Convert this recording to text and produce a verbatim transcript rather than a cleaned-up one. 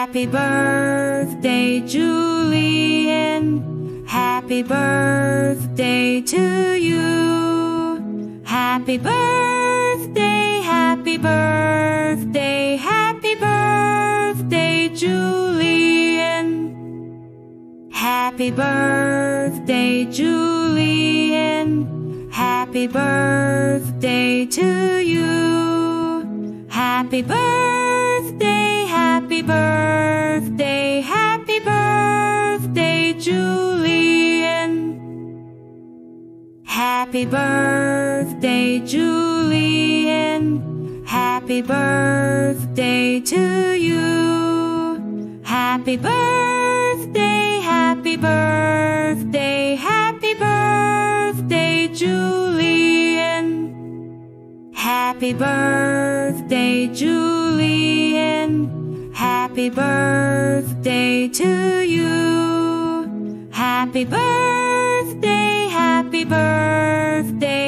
Happy birthday, Julianne. Happy birthday to you. Happy birthday, happy birthday, happy birthday, Julianne. Happy birthday, Julianne. Happy birthday to you. Happy birthday, happy birthday, happy birthday, Julianne. Happy birthday, Julianne. Happy birthday to you. Happy birthday, happy birthday, happy birthday, Julianne. Happy birthday, Julianne. Happy birthday to you. Happy birthday, happy birthday.